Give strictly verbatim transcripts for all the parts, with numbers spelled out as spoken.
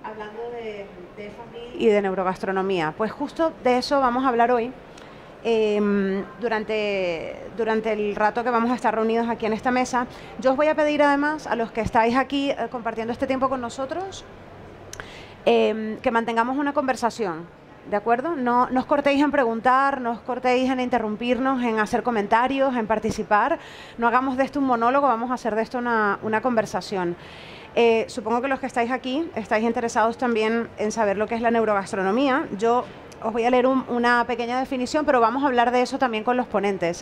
hablando de, de F and B y de neurogastronomía. Pues justo de eso vamos a hablar hoy. Eh, durante, durante el rato que vamos a estar reunidos aquí en esta mesa, yo os voy a pedir además a los que estáis aquí eh, compartiendo este tiempo con nosotros, eh, que mantengamos una conversación, ¿de acuerdo? No, no os cortéis en preguntar, no os cortéis en interrumpirnos, en hacer comentarios, en participar. No hagamos de esto un monólogo, vamos a hacer de esto una, una conversación. Eh, supongo que los que estáis aquí estáis interesados también en saber lo que es la neurogastronomía. Yo os voy a leer un, una pequeña definición, pero vamos a hablar de eso también con los ponentes.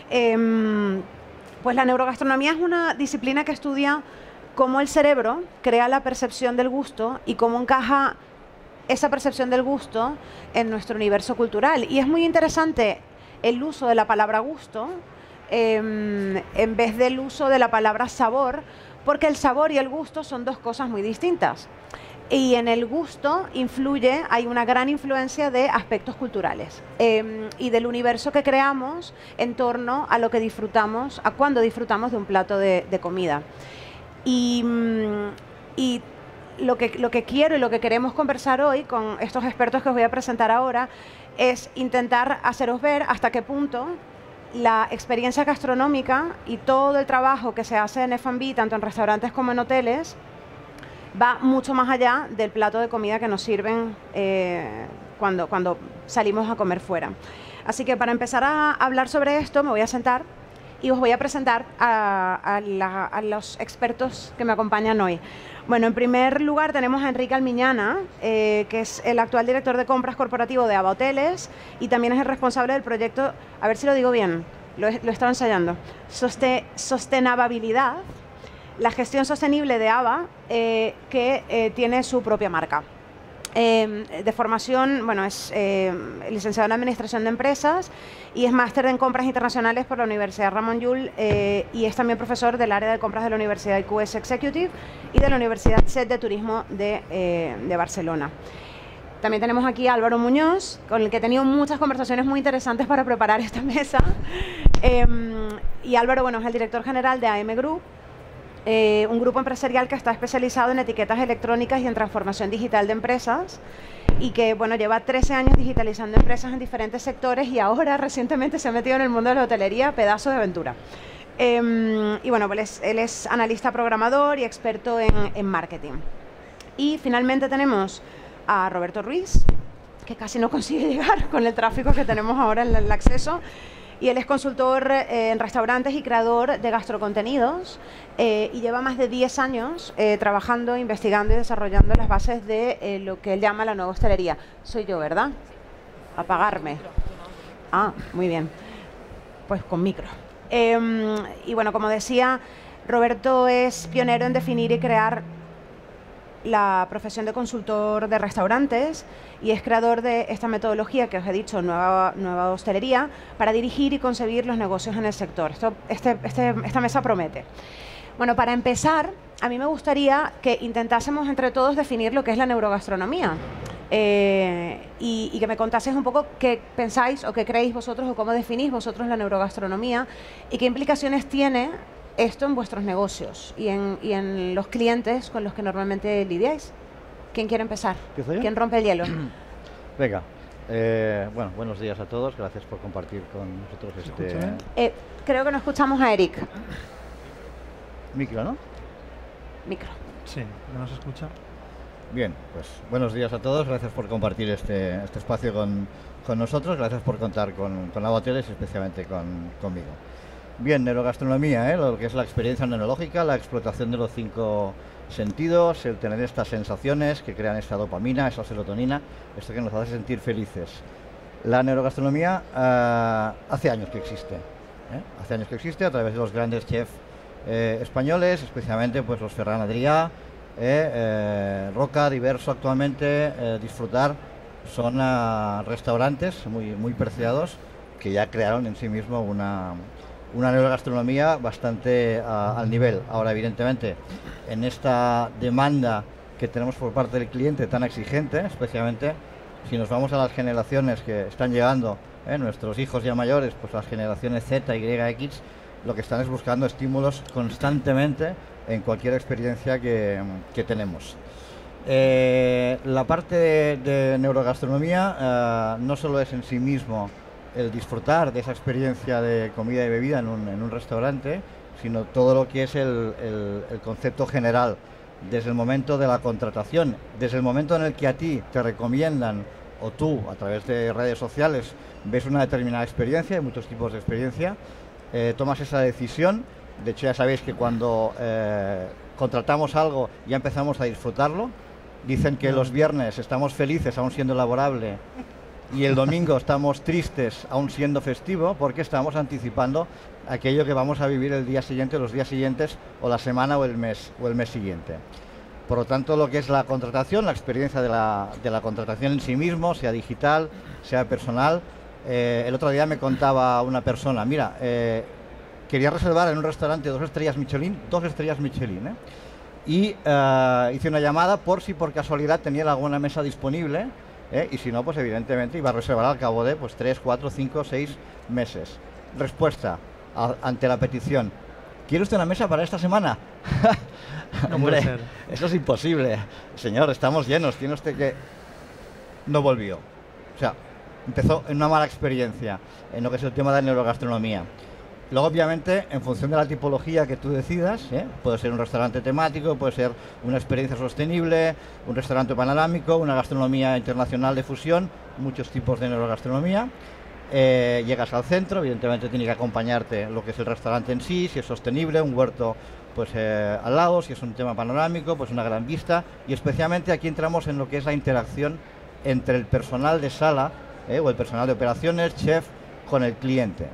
Eh, pues la neurogastronomía es una disciplina que estudia cómo el cerebro crea la percepción del gusto y cómo encaja esa percepción del gusto en nuestro universo cultural. Y es muy interesante el uso de la palabra gusto eh, en vez del uso de la palabra sabor, porque el sabor y el gusto son dos cosas muy distintas. Y en el gusto influye, hay una gran influencia de aspectos culturales eh, y del universo que creamos en torno a lo que disfrutamos, a cuando disfrutamos de un plato de, de comida. Y, y lo, que, lo que quiero y lo que queremos conversar hoy con estos expertos que os voy a presentar ahora es intentar haceros ver hasta qué punto la experiencia gastronómica y todo el trabajo que se hace en F and B, tanto en restaurantes como en hoteles, va mucho más allá del plato de comida que nos sirven eh, cuando, cuando salimos a comer fuera. Así que para empezar a hablar sobre esto me voy a sentar y os voy a presentar a, a, la, a los expertos que me acompañan hoy. Bueno, en primer lugar tenemos a Enrique Almiñana, eh, que es el actual director de compras corporativo de ABA Hoteles y también es el responsable del proyecto, a ver si lo digo bien, lo he, lo he estado ensayando, Soste, Sostenabilidad, la gestión sostenible de ABA, eh, que eh, tiene su propia marca. Eh, de formación, bueno, es eh, licenciado en Administración de Empresas y es máster en Compras Internacionales por la Universidad Ramon Llull eh, y es también profesor del área de compras de la Universidad I Q S Executive y de la Universidad C E T de Turismo de, eh, de Barcelona. También tenemos aquí a Álvaro Muñoz, con el que he tenido muchas conversaciones muy interesantes para preparar esta mesa. Eh, y Álvaro, bueno, es el director general de A M Group, Eh, un grupo empresarial que está especializado en etiquetas electrónicas y en transformación digital de empresas y que, bueno, lleva trece años digitalizando empresas en diferentes sectores y ahora recientemente se ha metido en el mundo de la hotelería, pedazo de aventura. Eh, y bueno, pues él es analista programador y experto en, en marketing. Y finalmente tenemos a Roberto Ruiz, que casi no consigue llegar con el tráfico que tenemos ahora en el acceso. Y él es consultor eh, en restaurantes y creador de gastrocontenidos eh, y lleva más de diez años eh, trabajando, investigando y desarrollando las bases de eh, lo que él llama la nueva hostelería. Soy yo, ¿verdad? Apagarme. Ah, muy bien. Pues con micro. Eh, y bueno, como decía, Roberto es pionero en definir y crear la profesión de consultor de restaurantes y es creador de esta metodología que os he dicho, nueva, nueva hostelería, para dirigir y concebir los negocios en el sector. Esto, este, este, esta mesa promete. Bueno, para empezar, a mí me gustaría que intentásemos entre todos definir lo que es la neurogastronomía eh, y, y que me contaseis un poco qué pensáis o qué creéis vosotros o cómo definís vosotros la neurogastronomía y qué implicaciones tiene esto en vuestros negocios y en, y en los clientes con los que normalmente lidiáis. ¿Quién quiere empezar? ¿Quién rompe el hielo? Venga. Eh, bueno, buenos días a todos. Gracias por compartir con nosotros este... Eh, creo que no escuchamos a Eric. Micro, ¿no? Micro. Sí, ¿no se escucha? Bien, pues buenos días a todos. Gracias por compartir este, este espacio con, con nosotros. Gracias por contar con, con ABA Hoteles y especialmente con, conmigo. Bien, neurogastronomía, ¿eh? Lo que es la experiencia neurológica, la explotación de los cinco sentidos, el tener estas sensaciones que crean esta dopamina, esa serotonina, esto que nos hace sentir felices. La neurogastronomía uh, hace años que existe, ¿eh? Hace años que existe a través de los grandes chefs eh, españoles, especialmente pues los Ferran Adrià, eh, eh, Roca, Diverso actualmente, eh, Disfrutar, son uh, restaurantes muy, muy preciados que ya crearon en sí mismo una... una neurogastronomía bastante uh, al nivel. Ahora, evidentemente, en esta demanda que tenemos por parte del cliente tan exigente, especialmente si nos vamos a las generaciones que están llegando, eh, nuestros hijos ya mayores, pues las generaciones Z, Y, X, lo que están es buscando estímulos constantemente en cualquier experiencia que, que tenemos. Eh, la parte de, de neurogastronomía eh, no solo es en sí mismo el disfrutar de esa experiencia de comida y bebida en un, en un restaurante, sino todo lo que es el, el, el concepto general, desde el momento de la contratación, desde el momento en el que a ti te recomiendan o tú a través de redes sociales ves una determinada experiencia, hay muchos tipos de experiencia, eh, tomas esa decisión. De hecho ya sabéis que cuando eh, contratamos algo ya empezamos a disfrutarlo. Dicen que los viernes estamos felices aún siendo laborable y el domingo estamos tristes aún siendo festivo, porque estamos anticipando aquello que vamos a vivir el día siguiente, los días siguientes, o la semana o el mes o el mes siguiente. Por lo tanto, lo que es la contratación, la experiencia de la, de la contratación en sí mismo, sea digital, sea personal. Eh, el otro día me contaba una persona, mira, eh, quería reservar en un restaurante dos estrellas Michelin, dos estrellas Michelin, ¿eh? y uh, hice una llamada por si por casualidad tenía alguna mesa disponible, ¿eh? y si no, pues evidentemente iba a reservar al cabo de pues tres, cuatro, cinco, seis meses. Respuesta a, ante la petición: ¿quiere usted una mesa para esta semana? No Hombre, puede ser. eso es imposible. Señor, estamos llenos, tiene usted que... No volvió. O sea, empezó en una mala experiencia en lo que es el tema de la neurogastronomía. Luego, obviamente, en función de la tipología que tú decidas, ¿eh? puede ser un restaurante temático, puede ser una experiencia sostenible, un restaurante panorámico, una gastronomía internacional de fusión, muchos tipos de neurogastronomía. Eh, llegas al centro, evidentemente tiene que acompañarte lo que es el restaurante en sí, si es sostenible, un huerto pues eh, al lado, si es un tema panorámico, pues una gran vista, y especialmente aquí entramos en lo que es la interacción entre el personal de sala eh, o el personal de operaciones, chef, con el cliente.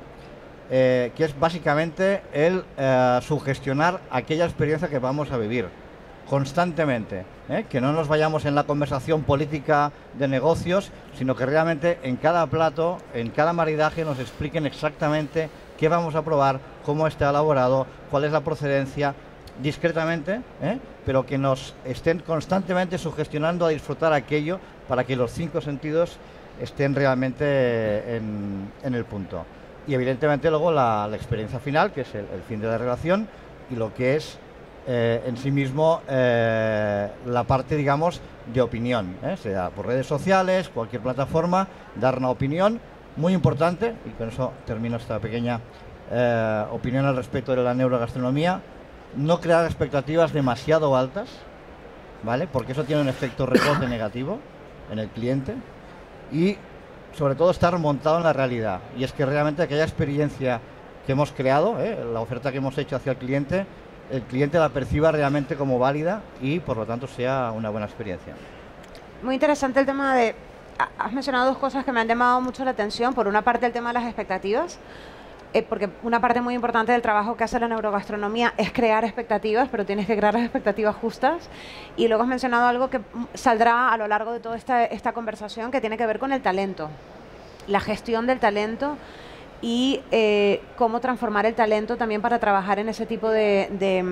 Eh, que es básicamente el eh, sugestionar aquella experiencia que vamos a vivir constantemente, ¿eh? que no nos vayamos en la conversación política de negocios, sino que realmente en cada plato, en cada maridaje nos expliquen exactamente qué vamos a probar, cómo está elaborado, cuál es la procedencia, discretamente, ¿eh? pero que nos estén constantemente sugestionando a disfrutar aquello para que los cinco sentidos estén realmente en, en el punto. Y evidentemente luego la, la experiencia final, que es el, el fin de la relación, y lo que es eh, en sí mismo eh, la parte, digamos, de opinión, ¿eh? sea por redes sociales, cualquier plataforma, dar una opinión muy importante, y con eso termino esta pequeña eh, opinión al respecto de la neurogastronomía: no crear expectativas demasiado altas, ¿vale? Porque eso tiene un efecto rebote negativo en el cliente, y sobre todo estar montado en la realidad, y es que realmente aquella experiencia que hemos creado, ¿eh? la oferta que hemos hecho hacia el cliente, el cliente la perciba realmente como válida y por lo tanto sea una buena experiencia. Muy interesante el tema de... Has mencionado dos cosas que me han llamado mucho la atención. Por una parte, el tema de las expectativas, eh, porque una parte muy importante del trabajo que hace la neurogastronomía es crear expectativas, pero tienes que crear las expectativas justas. Y luego has mencionado algo que saldrá a lo largo de toda esta, esta conversación, que tiene que ver con el talento, la gestión del talento y eh, cómo transformar el talento también para trabajar en ese tipo de, de,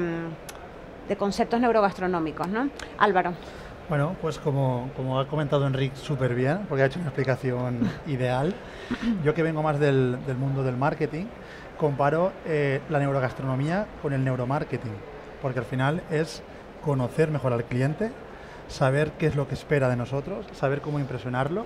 de conceptos neurogastronómicos, ¿no? Álvaro. Bueno, pues como, como ha comentado Enric súper bien, porque ha hecho una explicación ideal, yo que vengo más del, del mundo del marketing, comparo eh, la neurogastronomía con el neuromarketing, porque al final es conocer mejor al cliente, saber qué es lo que espera de nosotros, saber cómo impresionarlo,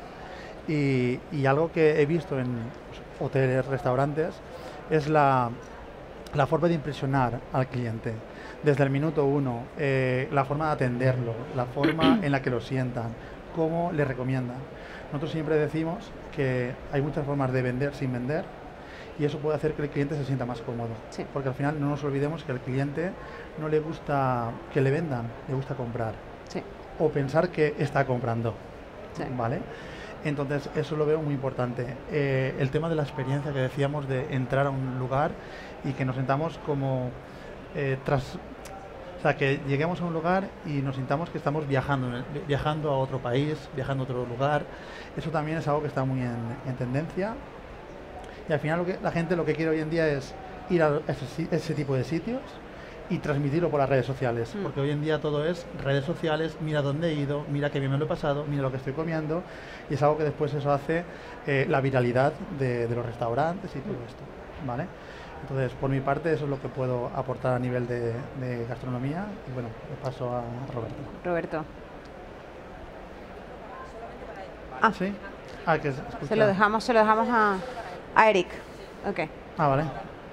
y, y algo que he visto en hoteles, restaurantes, es la, la forma de impresionar al cliente. Desde el minuto uno, eh, la forma de atenderlo, la forma en la que lo sientan, cómo le recomiendan. Nosotros siempre decimos que hay muchas formas de vender sin vender, y eso puede hacer que el cliente se sienta más cómodo. Sí. Porque al final no nos olvidemos que al cliente no le gusta que le vendan, le gusta comprar. Sí. O pensar que está comprando. Sí. ¿Vale? Entonces eso lo veo muy importante. Eh, el tema de la experiencia que decíamos de entrar a un lugar y que nos sentamos como eh, tras... O sea, que lleguemos a un lugar y nos sintamos que estamos viajando, viajando a otro país, viajando a otro lugar. Eso también es algo que está muy en, en tendencia. Y al final lo que, la gente lo que quiere hoy en día es ir a ese, ese tipo de sitios y transmitirlo por las redes sociales. Mm. Porque hoy en día todo es redes sociales, mira dónde he ido, mira qué bien me lo he pasado, mira lo que estoy comiendo. Y es algo que después eso hace eh, la viralidad de, de los restaurantes y todo esto, ¿vale? Entonces, por mi parte, eso es lo que puedo aportar a nivel de, de gastronomía. Y bueno, le paso a Roberto. Roberto. Ah, ¿Sí? Ah, que se escucha. se lo dejamos, se lo dejamos a, a Eric. Ok. Ah, vale.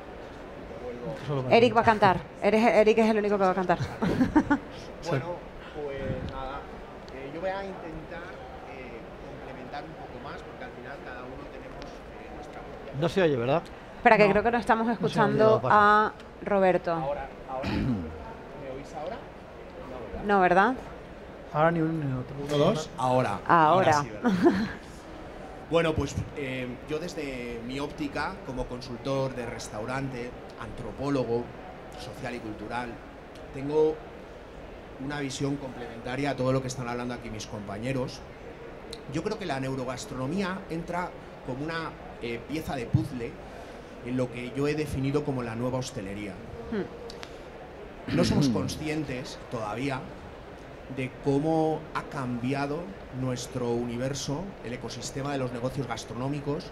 Solo para- Eric va a cantar. Eres, Eric es el único que va a cantar. Bueno, pues nada, eh, yo voy a intentar eh, complementar un poco más, porque al final cada uno tenemos eh, nuestra propia... No se oye, ¿verdad? Espera, que No. creo que no estamos se escuchando oye, a Roberto. Ahora, ahora, ¿me oís ahora? No, ¿verdad? No, ¿verdad? Ahora ni uno ni otro. Uno, dos, ahora. Ahora. sí, ¿verdad? Bueno, pues eh, yo desde mi óptica, como consultor de restaurante, antropólogo, social y cultural, tengo una visión complementaria a todo lo que están hablando aquí mis compañeros. Yo creo que la neurogastronomía entra como una eh, pieza de puzzle en lo que yo he definido como la nueva hostelería. Hmm. No somos conscientes todavía de cómo ha cambiado nuestro universo, el ecosistema de los negocios gastronómicos,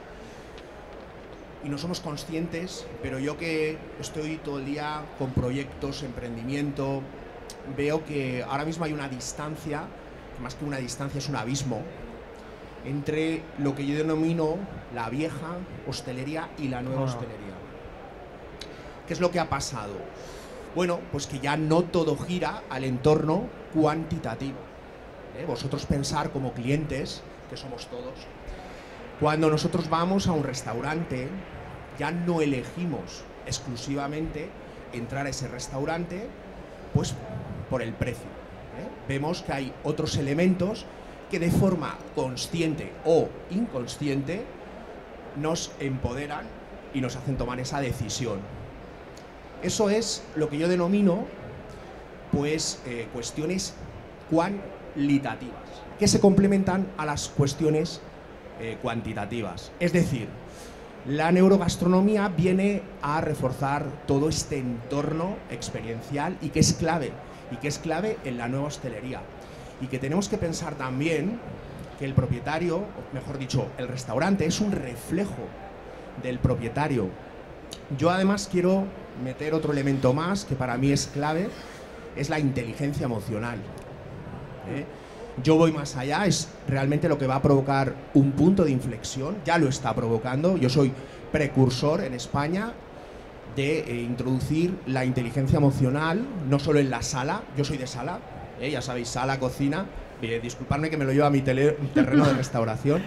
y no somos conscientes, pero yo que estoy todo el día con proyectos, emprendimiento, veo que ahora mismo hay una distancia, más que una distancia es un abismo, entre lo que yo denomino la vieja hostelería y la nueva Ah. hostelería. ¿Qué es lo que ha pasado? Bueno, pues que ya no todo gira al entorno cuantitativo. ¿eh? Vosotros pensar como clientes, que somos todos, cuando nosotros vamos a un restaurante, ya no elegimos exclusivamente entrar a ese restaurante pues por el precio. ¿eh? Vemos que hay otros elementos que de forma consciente o inconsciente nos empoderan y nos hacen tomar esa decisión. Eso es lo que yo denomino pues eh, cuestiones cualitativas, que se complementan a las cuestiones eh, cuantitativas. Es decir, la neurogastronomía viene a reforzar todo este entorno experiencial y que es clave, y que es clave en la nueva hostelería. Y que tenemos que pensar también que el propietario, o mejor dicho, el restaurante es un reflejo del propietario. Yo además quiero meter otro elemento más que para mí es clave, es la inteligencia emocional. ¿eh? Yo voy más allá, es realmente lo que va a provocar un punto de inflexión, ya lo está provocando. Yo soy precursor en España de eh, introducir la inteligencia emocional, no solo en la sala, yo soy de sala, ¿eh? ya sabéis, sala, cocina, eh, disculpadme que me lo lleva a mi tele, terreno de restauración,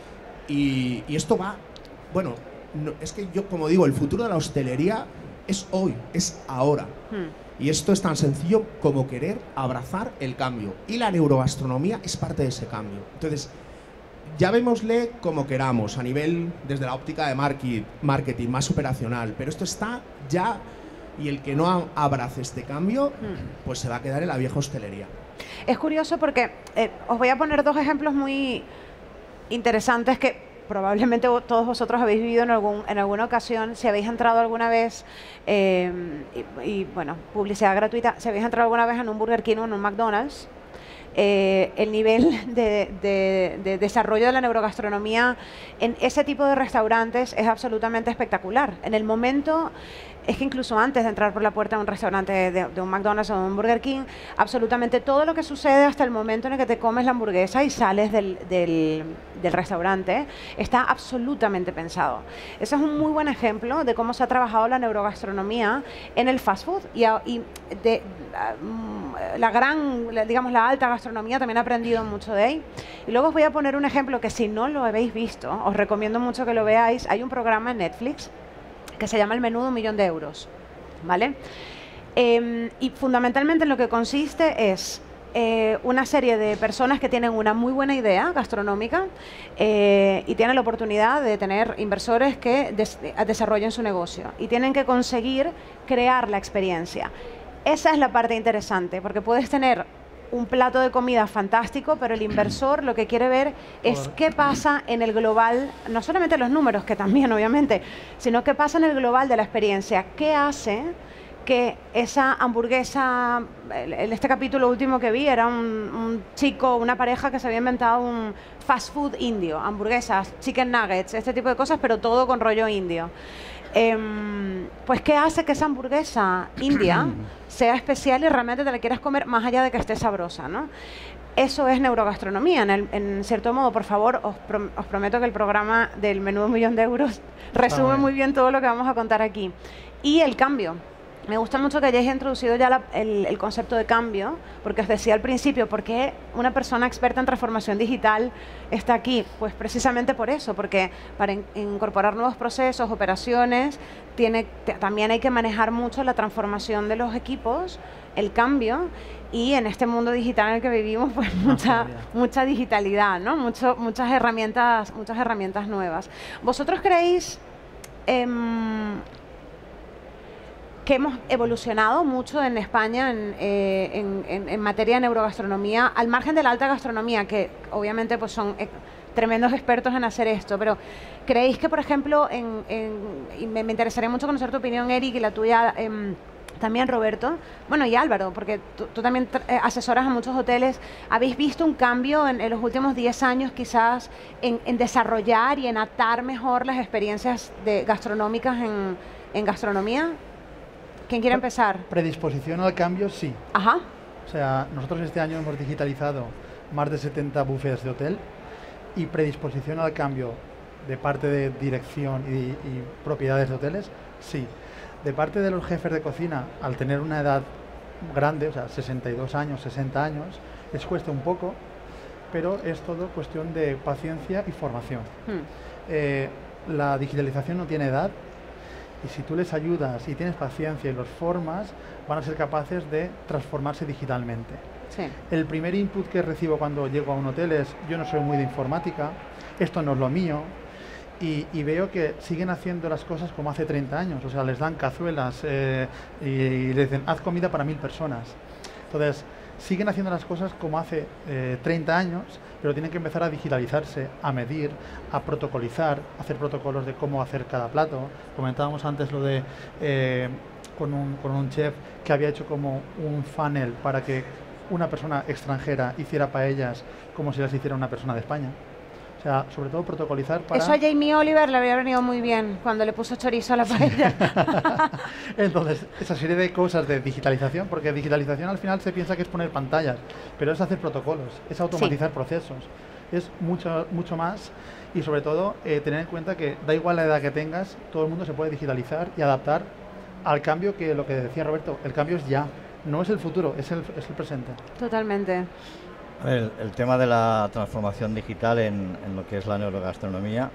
y, y esto va, bueno, no, es que yo como digo, el futuro de la hostelería es hoy, es ahora. Hmm. Y esto es tan sencillo como querer abrazar el cambio. Y la neurogastronomía es parte de ese cambio. Entonces, llamémosle como queramos, a nivel desde la óptica de market, marketing, más operacional. Pero esto está ya, y el que no abrace este cambio, pues se va a quedar en la vieja hostelería. Es curioso porque eh, os voy a poner dos ejemplos muy interesantes que probablemente vo- todos vosotros habéis vivido en, algún, en alguna ocasión, si habéis entrado alguna vez, eh, y, y, bueno, publicidad gratuita, si habéis entrado alguna vez en un Burger King o en un McDonald's, eh, el nivel de, de- de desarrollo de la neurogastronomía en ese tipo de restaurantes es absolutamente espectacular. En el momento, es que incluso antes de entrar por la puerta de un restaurante de, de un McDonald's o de un Burger King, absolutamente todo lo que sucede hasta el momento en el que te comes la hamburguesa y sales del, del, del restaurante está absolutamente pensado. Ese es un muy buen ejemplo de cómo se ha trabajado la neurogastronomía en el fast food y, a- y de, um, la gran, la- digamos, la alta gastronomía también ha aprendido mucho de ahí. Y luego os voy a poner un ejemplo que si no lo habéis visto, os recomiendo mucho que lo veáis. Hay un programa en Netflix que se llama El menú de un millón de euros, ¿vale? Eh, y fundamentalmente en lo que consiste es eh, una serie de personas que tienen una muy buena idea gastronómica eh, y tienen la oportunidad de tener inversores que des- desarrollen su negocio y tienen que conseguir crear la experiencia. Esa es la parte interesante, porque puedes tener un plato de comida fantástico, pero el inversor lo que quiere ver es Joder. qué pasa en el global, no solamente los números, que también obviamente, sino qué pasa en el global de la experiencia. ¿Qué hace que esa hamburguesa, en en este capítulo último que vi, era un, un chico, una pareja que se había inventado un fast food indio, hamburguesas, chicken nuggets, este tipo de cosas, pero todo con rollo indio? Em, pues ¿qué hace que esa hamburguesa india sea especial y realmente te la quieras comer más allá de que esté sabrosa, ¿no? Eso es neurogastronomía, en, el, en cierto modo. Por favor, os, prom os prometo que el programa del menú de un millón de euros resume bien. muy bien todo lo que vamos a contar aquí. Y el cambio. Me gusta mucho que hayáis introducido ya la, el, el concepto de cambio, porque os decía al principio, ¿por qué una persona experta en transformación digital está aquí? Pues precisamente por eso, porque para in incorporar nuevos procesos, operaciones, tiene, también hay que manejar mucho la transformación de los equipos, el cambio, y en este mundo digital en el que vivimos, pues mucha, mucha digitalidad, ¿no? Mucho, muchas herramientas, muchas herramientas nuevas. ¿Vosotros creéis eh, que hemos evolucionado mucho en España en, eh, en, en, en materia de neurogastronomía, al margen de la alta gastronomía, que obviamente pues son eh, tremendos expertos en hacer esto, pero ¿creéis que, por ejemplo, en, en, y me, me interesaría mucho conocer tu opinión, Eric, y la tuya eh, también, Roberto, bueno, y Álvaro, porque tú, tú también eh, asesoras a muchos hoteles, ¿habéis visto un cambio en, en los últimos diez años quizás en, en desarrollar y en atar mejor las experiencias de, gastronómicas en, en gastronomía? ¿Quién quiere empezar? Predisposición al cambio, sí. Ajá. O sea, nosotros este año hemos digitalizado más de setenta buffets de hotel, y predisposición al cambio de parte de dirección y, y propiedades de hoteles, sí. De parte de los jefes de cocina, al tener una edad grande, o sea, sesenta y dos años, sesenta años, les cuesta un poco, pero es todo cuestión de paciencia y formación. Hmm. Eh, la digitalización no tiene edad, y si tú les ayudas y tienes paciencia y los formas, van a ser capaces de transformarse digitalmente. Sí. El primer input que recibo cuando llego a un hotel es: yo no soy muy de informática, esto no es lo mío, y, y veo que siguen haciendo las cosas como hace treinta años, o sea, les dan cazuelas eh, y, y les dicen, haz comida para mil personas. Entonces, siguen haciendo las cosas como hace eh, treinta años, pero tienen que empezar a digitalizarse, a medir, a protocolizar, a hacer protocolos de cómo hacer cada plato. Comentábamos antes lo de eh, con, un, con un chef que había hecho como un funnel para que una persona extranjera hiciera paellas como si las hiciera una persona de España. O sea, sobre todo protocolizar para... Eso a Jamie Oliver le habría venido muy bien cuando le puso chorizo a la paella. Entonces, esa serie de cosas de digitalización, porque digitalización al final se piensa que es poner pantallas, pero es hacer protocolos, es automatizar sí. procesos, es mucho, mucho más, y sobre todo eh, tener en cuenta que da igual la edad que tengas, todo el mundo se puede digitalizar y adaptar al cambio, que lo que decía Roberto, el cambio es ya, no es el futuro, es el, es el presente. Totalmente. El, el tema de la transformación digital en, en lo que es la neurogastronomía,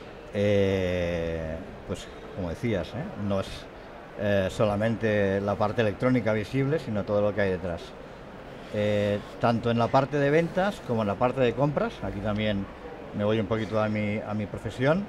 eh, pues como decías, ¿eh? no es eh, solamente la parte electrónica visible, sino todo lo que hay detrás. Eh, tanto en la parte de ventas como en la parte de compras, aquí también me voy un poquito a mi, a mi profesión,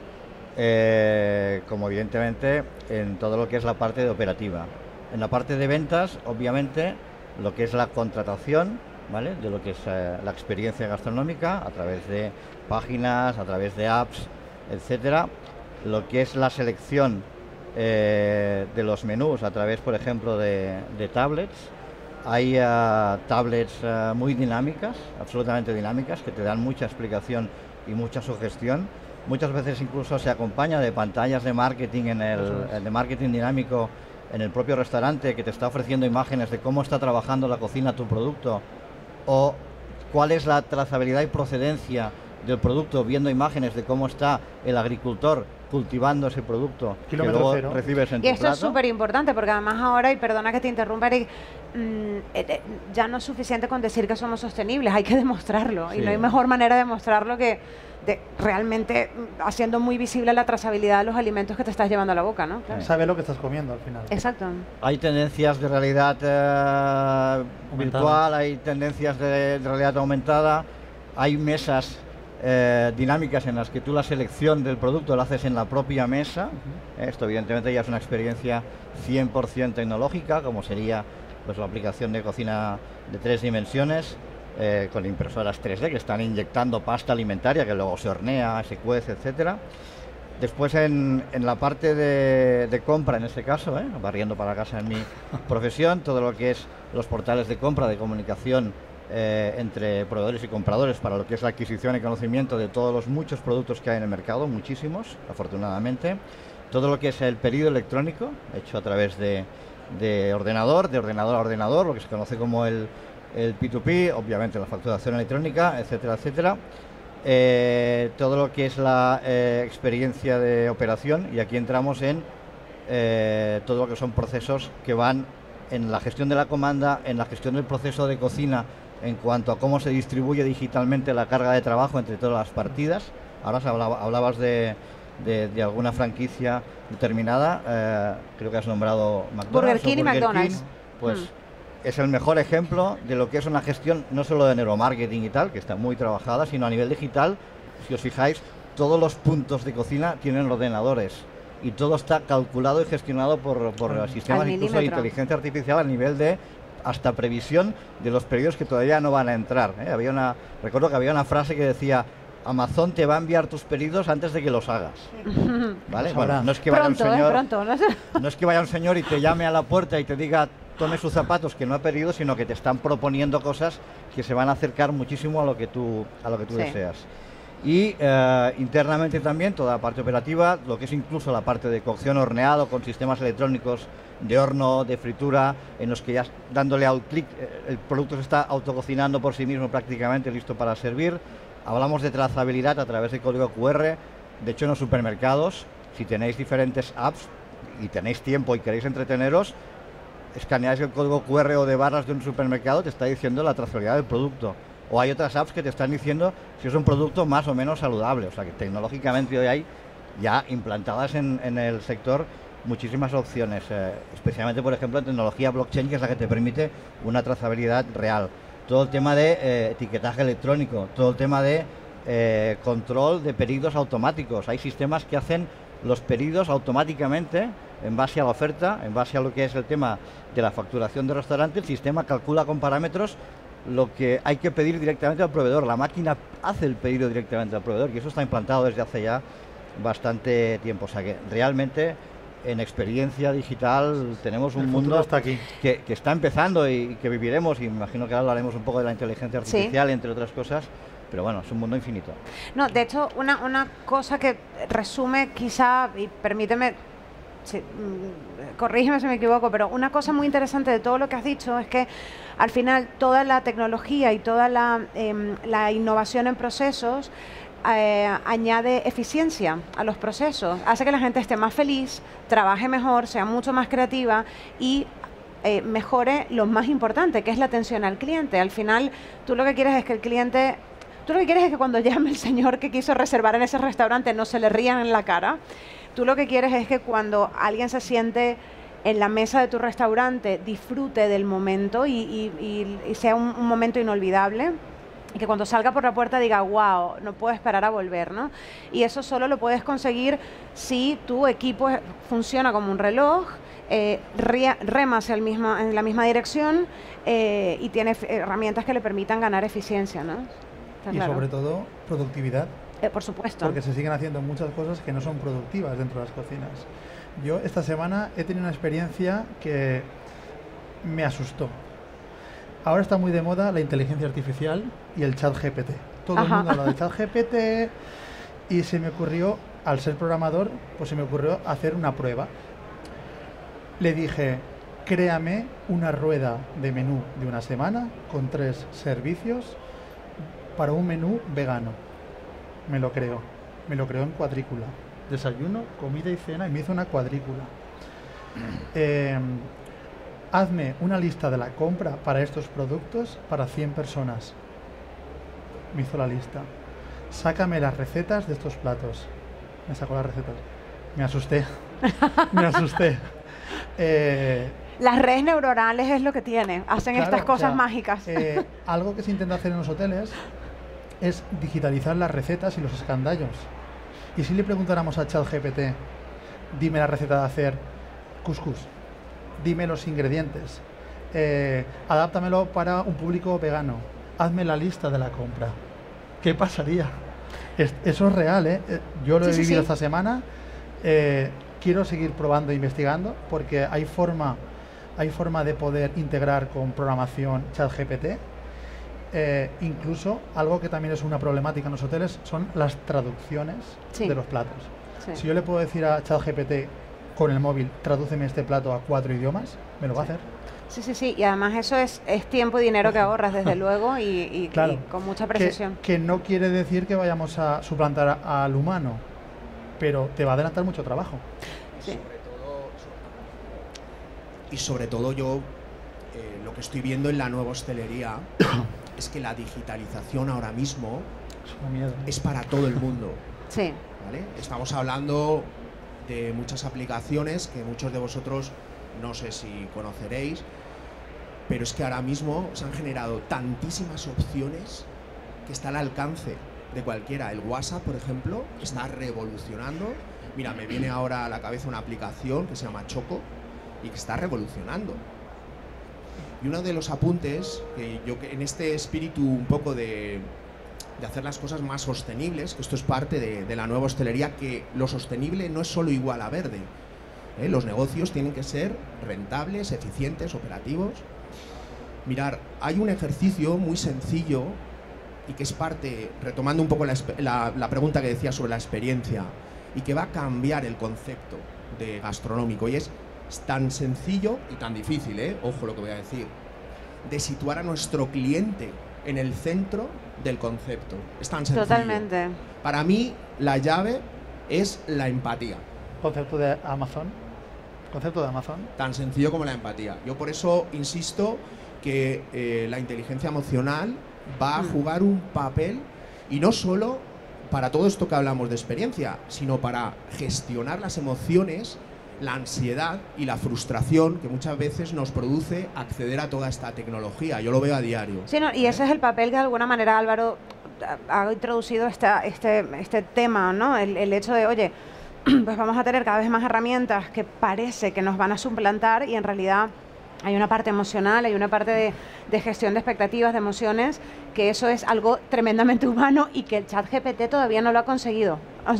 eh, como evidentemente en todo lo que es la parte de operativa. En la parte de ventas, obviamente, lo que es la contratación, ¿vale? De lo que es eh, la experiencia gastronómica a través de páginas, a través de apps, etcétera. Lo que es la selección eh, de los menús a través, por ejemplo, de, de tablets. Hay uh, tablets uh, muy dinámicas, absolutamente dinámicas, que te dan mucha explicación y mucha sugestión. Muchas veces incluso se acompaña de pantallas de marketing en el de marketing dinámico en el propio restaurante, que te está ofreciendo imágenes de cómo está trabajando la cocina tu producto, o cuál es la trazabilidad y procedencia del producto, viendo imágenes de cómo está el agricultor cultivando ese producto que luego cero. recibes en y tu esto plato. Es súper importante, porque además ahora, y perdona que te interrumpa, Eric, mmm, eh, ya no es suficiente con decir que somos sostenibles, hay que demostrarlo, sí. y no hay mejor manera de demostrarlo que de realmente haciendo muy visible la trazabilidad de los alimentos que te estás llevando a la boca, ¿no? Claro. Sabe lo que estás comiendo al final. Exacto. Hay tendencias de realidad eh, virtual, hay tendencias de, de realidad aumentada, hay mesas eh, dinámicas en las que tú la selección del producto la haces en la propia mesa. Uh-huh. Esto evidentemente ya es una experiencia cien por cien tecnológica, como sería pues la aplicación de cocina de tres dimensiones. Eh, con impresoras tres D que están inyectando pasta alimentaria que luego se hornea, se cuece, etcétera. Después en, en la parte de, de compra, en este caso, ¿eh? barriendo para casa en mi profesión, todo lo que es los portales de compra, de comunicación eh, entre proveedores y compradores para lo que es la adquisición y conocimiento de todos los muchos productos que hay en el mercado, muchísimos, afortunadamente. Todo lo que es el pedido electrónico, hecho a través de, de ordenador, de ordenador a ordenador, lo que se conoce como el el P dos P, obviamente la facturación electrónica, etcétera, etcétera. Eh, todo lo que es la eh, experiencia de operación, y aquí entramos en eh, todo lo que son procesos que van en la gestión de la comanda, en la gestión del proceso de cocina, en cuanto a cómo se distribuye digitalmente la carga de trabajo entre todas las partidas. Ahora hablaba, hablabas de, de, de alguna franquicia determinada, eh, creo que has nombrado McDonald's. Burger King y Burger McDonald's. King, pues Mm. es el mejor ejemplo de lo que es una gestión no solo de neuromarketing y tal, que está muy trabajada, sino a nivel digital. Si os fijáis, todos los puntos de cocina tienen ordenadores y todo está calculado y gestionado por, por Al- sistemas al incluso de milímetro. inteligencia artificial a nivel de hasta previsión de los pedidos que todavía no van a entrar, ¿eh? Había una, recuerdo que había una frase que decía: Amazon te va a enviar tus pedidos antes de que los hagas. ¿Vale? Pues Bueno, ahora- no es que vaya Pronto, un ¿eh? señor, Pronto. ¿no? no es que vaya un señor y te llame a la puerta y te diga tome sus zapatos que no ha pedido, sino que te están proponiendo cosas que se van a acercar muchísimo a lo que tú, a lo que tú Sí. deseas. Y eh, internamente también toda la parte operativa, lo que es incluso la parte de cocción horneado con sistemas electrónicos de horno, de fritura, en los que ya dándole al clic eh, el producto se está autococinando por sí mismo prácticamente, listo para servir. Hablamos de trazabilidad a través de código Q R. De hecho, en los supermercados, si tenéis diferentes apps y tenéis tiempo y queréis entreteneros, escaneáis el código Q R o de barras de un supermercado, te está diciendo la trazabilidad del producto. O hay otras apps que te están diciendo si es un producto más o menos saludable. O sea que tecnológicamente hoy hay ya implantadas en, en el sector muchísimas opciones, eh, especialmente por ejemplo en tecnología blockchain, que es la que te permite una trazabilidad real. Todo el tema de eh, etiquetaje electrónico, todo el tema de eh, control de pedidos automáticos. Hay sistemas que hacen los pedidos automáticamente en base a la oferta, en base a lo que es el tema de la facturación de restaurante. El sistema calcula con parámetros lo que hay que pedir directamente al proveedor. La máquina hace el pedido directamente al proveedor y eso está implantado desde hace ya bastante tiempo. O sea que realmente en experiencia digital tenemos un El futuro mundo está aquí. que, que está empezando y que viviremos, y me imagino que ahora hablaremos un poco de la inteligencia Sí. artificial, entre otras cosas, pero bueno, es un mundo infinito. No, de hecho, una, una cosa que resume quizá, y permíteme, sí, mm, corrígeme si me equivoco, pero una cosa muy interesante de todo lo que has dicho es que al final toda la tecnología y toda la, em, la innovación en procesos eh, añade eficiencia a los procesos, hace que la gente esté más feliz, trabaje mejor, sea mucho más creativa y eh, mejore lo más importante, que es la atención al cliente. Al final, tú lo que quieres es que el cliente... Tú lo que quieres es que cuando llame el señor que quiso reservar en ese restaurante no se le rían en la cara. Tú lo que quieres es que cuando alguien se siente en la mesa de tu restaurante disfrute del momento y, y- y- y sea un, un momento inolvidable. Y que cuando salga por la puerta diga, wow, no puedo esperar a volver, ¿no? Y eso solo lo puedes conseguir si tu equipo es- funciona como un reloj, eh, ria- rema hacia el misma, en la misma dirección eh, y tiene f- herramientas que le permitan ganar eficiencia, ¿no? Está Y claro. sobre todo productividad, Eh, por supuesto. porque se siguen haciendo muchas cosas que no son productivas dentro de las cocinas. Yo esta semana he tenido una experiencia que me asustó. Ahora está muy de moda la inteligencia artificial y el chat G P T. Todo el Ajá. mundo habla del chat G P T y se me ocurrió, al ser programador, pues se me ocurrió hacer una prueba. Le dije, créame una rueda de menú de una semana con tres servicios para un menú vegano. Me lo creo. Me lo creo en cuadrícula. Desayuno, comida y cena, y me hizo una cuadrícula. Eh, hazme una lista de la compra para estos productos para cien personas. Me hizo la lista. Sácame las recetas de estos platos. Me sacó las recetas. Me asusté. Me asusté. Eh, Las redes neuronales es lo que tienen, hacen Claro, estas o cosas sea, mágicas. eh, algo que se intenta hacer en los hoteles es digitalizar las recetas y los escandallos. Y si le preguntáramos a ChatGPT, dime la receta de hacer couscous, dime los ingredientes, eh, adáptamelo para un público vegano, hazme la lista de la compra. ¿Qué pasaría? Es- eso es real, ¿eh? Eh, Yo lo Sí, he sí, vivido sí. esta semana. eh, quiero seguir probando e investigando porque hay forma, hay forma de poder integrar con programación ChatGPT. Eh, incluso algo que también es una problemática en los hoteles son las traducciones Sí. de los platos. Sí. Si yo le puedo decir a ChatGPT con el móvil, tradúceme este plato a cuatro idiomas, me lo va a Sí. hacer. Sí, sí, sí, y además eso es, es tiempo y dinero que ahorras, desde luego, y, y, Claro, y con mucha que, precisión. que no quiere decir que vayamos a suplantar a- al humano, pero te va a adelantar mucho trabajo. Y Sí. sobre todo, y sobre todo yo eh, lo que estoy viendo en la nueva hostelería es que la digitalización ahora mismo Es un miedo. es para todo el mundo. Sí, ¿Vale? Estamos hablando de muchas aplicaciones que muchos de vosotros no sé si conoceréis, pero es que ahora mismo se han generado tantísimas opciones que está al alcance de cualquiera. El WhatsApp, por ejemplo, está revolucionando. Mira, me viene ahora a la cabeza una aplicación que se llama Choco y que está revolucionando. Y uno de los apuntes, que yo que en este espíritu un poco de, de hacer las cosas más sostenibles, que esto es parte de, de la nueva hostelería, que lo sostenible no es solo igual a verde. ¿eh? Los negocios tienen que ser rentables, eficientes, operativos. Mirar, hay un ejercicio muy sencillo y que es parte, retomando un poco la, la, la pregunta que decía sobre la experiencia, y que va a cambiar el concepto de gastronómico, y es tan sencillo y tan difícil, ¿eh? Ojo lo que voy a decir, de situar a nuestro cliente en el centro del concepto. Es tan sencillo. totalmente. Para mí, la llave es la empatía. Concepto de Amazon. Concepto de Amazon. Tan sencillo como la empatía. Yo por eso insisto que eh, la inteligencia emocional va a jugar un papel, y no solo para todo esto que hablamos de experiencia, sino para gestionar las emociones, la ansiedad y la frustración que muchas veces nos produce acceder a toda esta tecnología. Yo lo veo a diario. Sí, no, y ese es el papel que de alguna manera Álvaro ha ha introducido esta, este, este tema, ¿no? El, el hecho de, oye, pues vamos a tener cada vez más herramientas que parece que nos van a suplantar, y en realidad hay una parte emocional, hay una parte de, de gestión de expectativas, de emociones, que eso es algo tremendamente humano y que el chat G P T todavía no lo ha conseguido.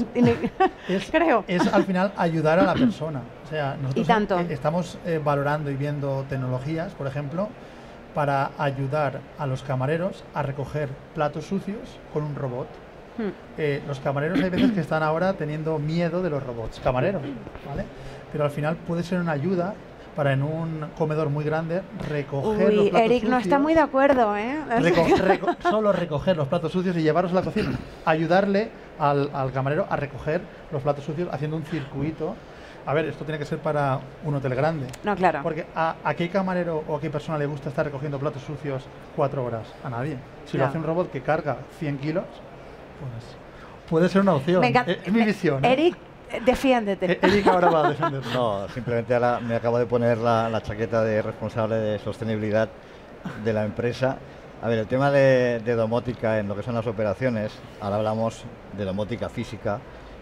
Es, Creo. es al final ayudar a la persona. O sea, nosotros Y tanto. eh, estamos eh, valorando y viendo tecnologías, por ejemplo, para ayudar a los camareros a recoger platos sucios con un robot. Hmm. Eh, los camareros hay veces que están ahora teniendo miedo de los robots camareros, ¿vale? Pero al final puede ser una ayuda para en un comedor muy grande recoger los Uy, platos Eric no está sucios. muy de acuerdo, ¿eh? Reco- reco- solo recoger los platos sucios y llevarlos a la cocina. Ayudarle al, al camarero a recoger los platos sucios haciendo un circuito. A ver, esto tiene que ser para un hotel grande. No, claro. Porque a, a qué camarero o a qué persona le gusta estar recogiendo platos sucios cuatro horas? A nadie. Si Ya. lo hace un robot que carga cien kilos, pues puede ser una opción. Me encanta- es, es mi visión. ¿eh? Eric, defiéndete. E- Eric ahora va a defenderlo. No, simplemente ahora me acabo de poner la, la chaqueta de responsable de sostenibilidad de la empresa. A ver, el tema de, de domótica en lo que son las operaciones, ahora hablamos de domótica física.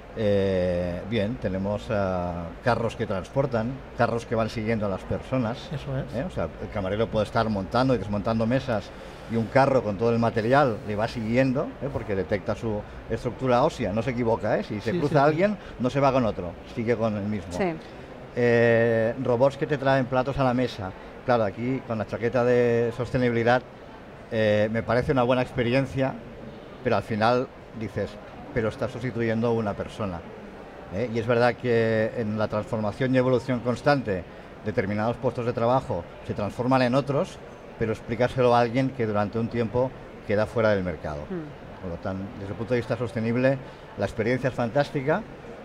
Eh, bien, tenemos uh, carros que transportan, carros que van siguiendo a las personas. Eso es. ¿eh? O sea, el camarero puede estar montando y desmontando mesas y un carro con todo el material le va siguiendo, ¿eh? Porque detecta su estructura ósea, no se equivoca, ¿eh? Si se Sí, cruza sí, sí. alguien, no se va con otro, sigue con el mismo. Sí. Eh, robots que te traen platos a la mesa. Claro, aquí con la chaqueta de sostenibilidad eh, me parece una buena experiencia, pero al final dices, pero está sustituyendo a una persona. ¿eh? Y es verdad que en la transformación y evolución constante, determinados puestos de trabajo se transforman en otros, pero explícaselo a alguien que durante un tiempo queda fuera del mercado. Mm. Por lo tanto, desde el punto de vista sostenible, la experiencia es fantástica,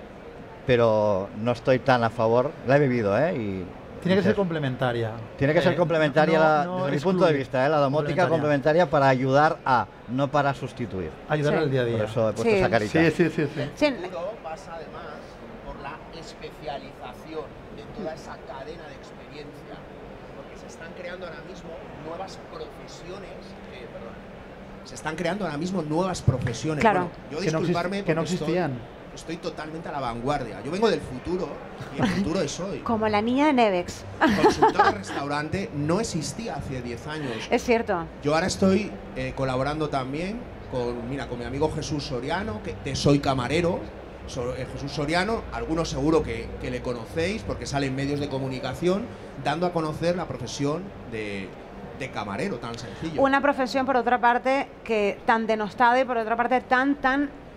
pero no estoy tan a favor. La he vivido, ¿eh? Y Tiene que ser dices, complementaria. tiene que ser Eh, complementaria, no- la- no desde mi punto de excluir. vista, ¿eh? La domótica complementaria para ayudar a, no para sustituir. Ayudar Sí. al día a Por día. eso he puesto Sí. esa carita. Sí, sí, sí, sí. Sí, Todo pasa además por la especialización de toda esa cadena de experiencia, porque se están creando ahora mismo nuevas profesiones, eh, perdón, se están creando ahora mismo nuevas profesiones. Claro. Bueno, yo Que no, exist- disculparme que no porque estoy- existían. Estoy, totalmente a la vanguardia. Yo vengo del futuro y el futuro es hoy. como la niña de Nevex. Consultor de restaurante no existía hace diez años. Es cierto. Yo ahora estoy eh, colaborando también con, mira, con mi amigo Jesús Soriano, que te soy camarero. So- eh, Jesús Soriano, algunos seguro que, que le conocéis porque sale en medios de comunicación, dando a conocer la profesión de, de camarero, tan sencillo. Una profesión, por otra parte, que tan denostada y por otra parte tan, tan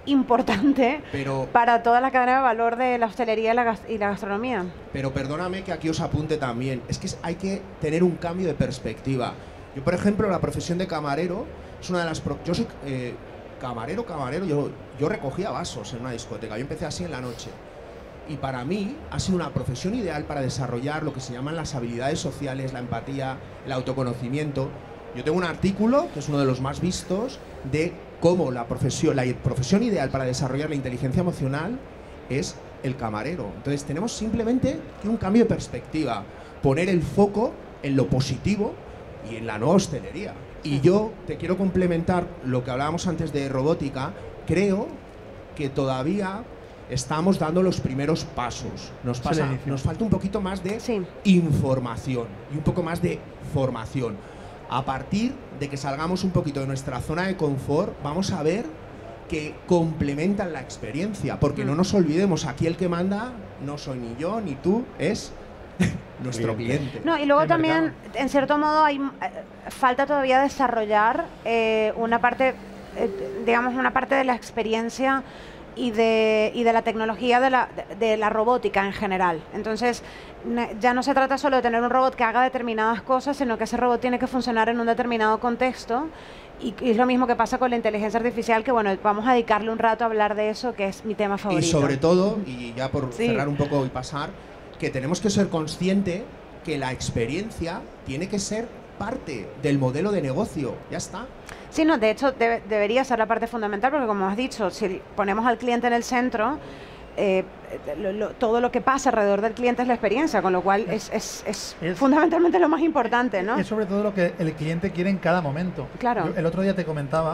importante pero, para toda la cadena de valor de la hostelería y la, y la gastronomía. Pero perdóname que aquí os apunte también, es que hay que tener un cambio de perspectiva. Yo, por ejemplo, la profesión de camarero es una de las... Pro yo soy eh, camarero, camarero, yo, yo recogía vasos en una discoteca, yo empecé así en la noche. Y para mí ha sido una profesión ideal para desarrollar lo que se llaman las habilidades sociales, la empatía, el autoconocimiento. Yo tengo un artículo, que es uno de los más vistos, de cómo la profesión, la profesión ideal para desarrollar la inteligencia emocional es el camarero. Entonces tenemos simplemente que un cambio de perspectiva, poner el foco en lo positivo y en la nueva hostelería. Y yo te quiero complementar lo que hablábamos antes de robótica. Creo que todavía estamos dando los primeros pasos. Nos, pasa, nos falta un poquito más de sí. información y un poco más de formación. A partir de que salgamos un poquito de nuestra zona de confort, vamos a ver que complementan la experiencia. Porque mm. no nos olvidemos, aquí el que manda no soy ni yo ni tú, es nuestro cliente. No, y luego también, en cierto modo, hay eh, falta todavía desarrollar eh, una parte, eh, digamos, una parte de la experiencia y de, y de la tecnología de la, de, de la robótica en general. Entonces, ya no se trata solo de tener un robot que haga determinadas cosas, sino que ese robot tiene que funcionar en un determinado contexto. Y, y es lo mismo que pasa con la inteligencia artificial, que bueno, vamos a dedicarle un rato a hablar de eso, que es mi tema favorito. Y sobre todo, y ya por sí. cerrar un poco y pasar, que tenemos que ser conscientes que la experiencia tiene que ser parte del modelo de negocio. Ya está. Sí, no, de hecho debe, debería ser la parte fundamental, porque como has dicho, si ponemos al cliente en el centro, eh, lo, lo, todo lo que pasa alrededor del cliente es la experiencia, con lo cual es, es, es, es fundamentalmente lo más importante, ¿no? Es sobre todo lo que el cliente quiere en cada momento. Claro. Yo el otro día te comentaba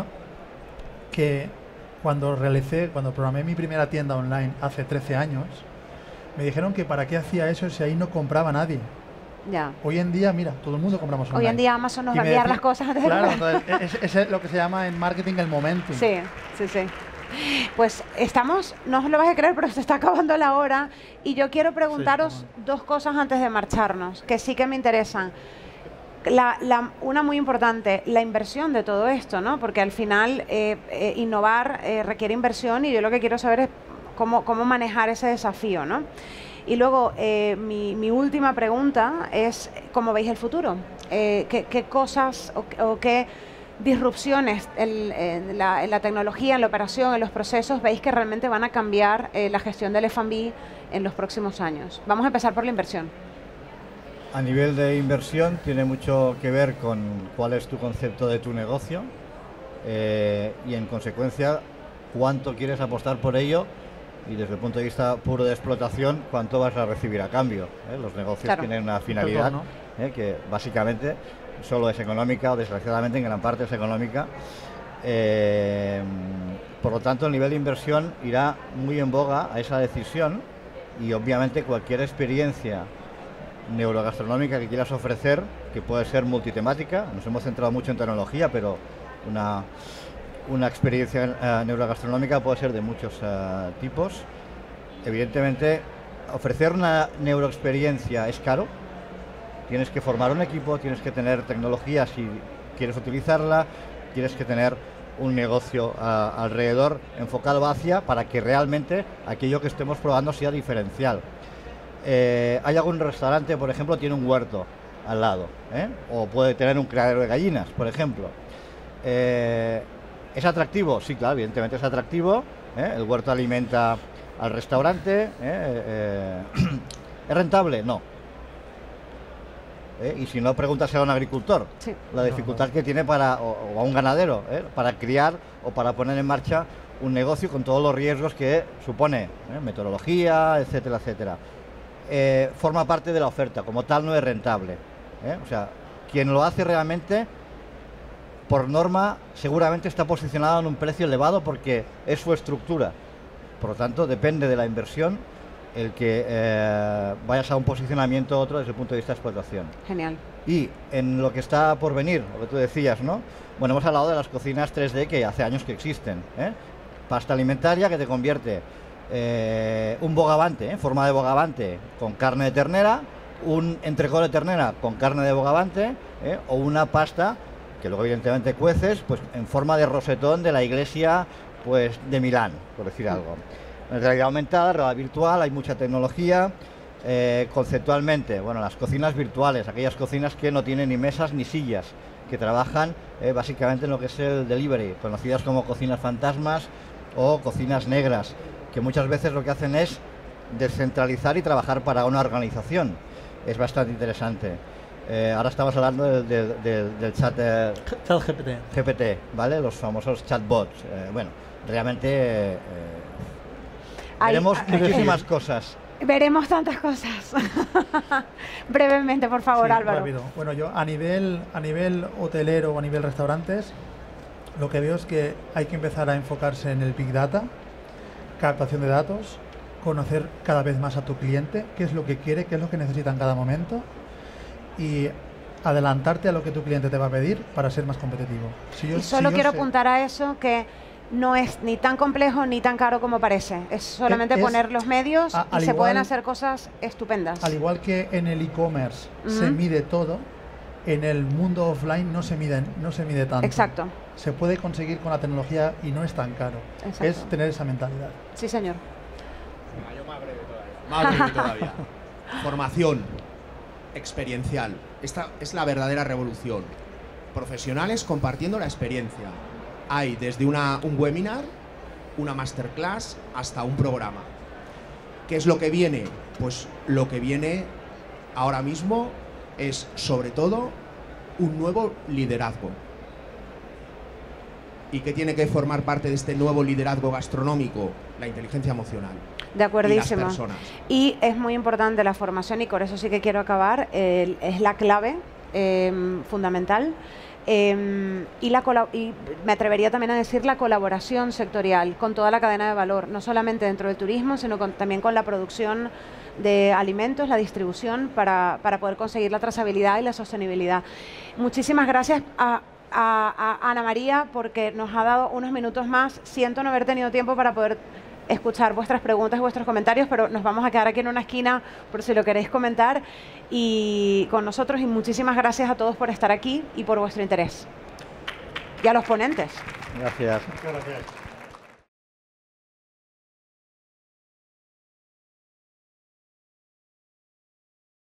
que cuando realicé, cuando programé mi primera tienda online hace trece años, me dijeron que para qué hacía eso si ahí no compraba nadie. Ya. Hoy en día, mira, todo el mundo compramos online. Hoy en día Amazon nos va a enviar las cosas antes de Claro, entonces, es, es lo que se llama en marketing el momentum. Sí, sí, sí. Pues estamos, no os lo vais a creer, pero se está acabando la hora y yo quiero preguntaros sí, dos cosas antes de marcharnos, que sí que me interesan. La, la, una muy importante, la inversión de todo esto, ¿no? Porque al final eh, eh, innovar eh, requiere inversión y yo lo que quiero saber es cómo, cómo manejar ese desafío, ¿no? Y luego, eh, mi, mi última pregunta es, ¿cómo veis el futuro? Eh, ¿qué, ¿Qué cosas o, o qué disrupciones en, en, la, en la tecnología, en la operación, en los procesos, veis que realmente van a cambiar eh, la gestión del F and B en los próximos años? Vamos a empezar por la inversión. A nivel de inversión tiene mucho que ver con cuál es tu concepto de tu negocio eh, y en consecuencia cuánto quieres apostar por ello. Y desde el punto de vista puro de explotación, ¿cuánto vas a recibir a cambio? ¿Eh? Los negocios claro. tienen una finalidad ¿eh? que básicamente solo es económica, o desgraciadamente en gran parte es económica. Eh, por lo tanto, el nivel de inversión irá muy en boga a esa decisión y obviamente cualquier experiencia neurogastronómica que quieras ofrecer, que puede ser multitemática, nos hemos centrado mucho en tecnología, pero una... Una experiencia uh, neurogastronómica puede ser de muchos uh, tipos. Evidentemente, ofrecer una neuroexperiencia es caro. Tienes que formar un equipo, tienes que tener tecnología si quieres utilizarla, tienes que tener un negocio uh, alrededor enfocado hacia para que realmente aquello que estemos probando sea diferencial. Eh, hay algún restaurante, por ejemplo, tiene un huerto al lado, ¿eh? o puede tener un criadero de gallinas, por ejemplo. Eh, ¿Es atractivo? Sí, claro, evidentemente es atractivo. ¿eh? El huerto alimenta al restaurante. ¿eh? Eh, ¿Es rentable? No. ¿Eh? Y si no, pregúntaselo a un agricultor. Sí. La dificultad que tiene para, o, o a un ganadero, ¿eh? para criar o para poner en marcha un negocio con todos los riesgos que supone, ¿eh? meteorología, etcétera, etcétera. Eh, forma parte de la oferta, como tal no es rentable. ¿eh? O sea, quien lo hace realmente, por norma, seguramente está posicionado en un precio elevado porque es su estructura. Por lo tanto, depende de la inversión el que eh, vayas a un posicionamiento u otro desde el punto de vista de explotación. Genial. Y en lo que está por venir, lo que tú decías, ¿no? Bueno, hemos hablado de las cocinas tres D que hace años que existen. ¿eh? Pasta alimentaria que te convierte eh, un bogavante, en forma de bogavante, con carne de ternera, un entrecot de ternera con carne de bogavante, ¿eh? o una pasta que luego evidentemente cueces, pues en forma de rosetón de la iglesia pues de Milán, por decir algo. En realidad aumentada, realidad virtual, hay mucha tecnología. Eh, conceptualmente, bueno, las cocinas virtuales, aquellas cocinas que no tienen ni mesas ni sillas, que trabajan eh, básicamente en lo que es el delivery, conocidas como cocinas fantasmas o cocinas negras, que muchas veces lo que hacen es descentralizar y trabajar para una organización. Es bastante interesante. Eh, ahora estamos hablando del, del, del, del chat, eh, Chat G P T. G P T, ¿vale? Los famosos chatbots. Eh, bueno, realmente eh, Hay- veremos hay- muchísimas cosas. Veremos tantas cosas. Brevemente, por favor, Sí, Álvaro. rápido. Bueno, yo a nivel, a nivel hotelero o a nivel restaurantes, lo que veo es que hay que empezar a enfocarse en el Big Data, captación de datos, conocer cada vez más a tu cliente, qué es lo que quiere, qué es lo que necesita en cada momento y adelantarte a lo que tu cliente te va a pedir para ser más competitivo. Si yo- Y solo si yo quiero sé- apuntar a eso que no es ni tan complejo ni tan caro como parece. Es solamente Es- poner los medios a- y al se pueden igual- hacer cosas estupendas. Al igual que en el e-commerce se Ujú. mide todo, en el mundo offline no se mide, no se mide tanto. Exacto. Se puede conseguir con la tecnología y no es tan caro. Exacto. Es tener esa mentalidad. Sí, señor. Más breve todavía. Formación experiencial. Esta es la verdadera revolución. Profesionales compartiendo la experiencia. Hay desde una, un webinar, una masterclass, hasta un programa. ¿Qué es lo que viene? Pues lo que viene ahora mismo es, sobre todo, un nuevo liderazgo. ¿Y qué tiene que formar parte de este nuevo liderazgo gastronómico? La inteligencia emocional. De acuerdísimo. Y las personas. Y es muy importante la formación y con eso sí que quiero acabar. el- es la clave eh, fundamental. Eh, y, la cola- y me atrevería también a decir la colaboración sectorial con toda la cadena de valor, no solamente dentro del turismo, sino con- también con la producción de alimentos, la distribución, para, para poder conseguir la trazabilidad y la sostenibilidad. Muchísimas gracias a, a- a Ana María porque nos ha dado unos minutos más. Siento no haber tenido tiempo para poder escuchar vuestras preguntas y vuestros comentarios, pero nos vamos a quedar aquí en una esquina por si lo queréis comentar y con nosotros. Y muchísimas gracias a todos por estar aquí y por vuestro interés. Y a los ponentes. Gracias. Muchas gracias.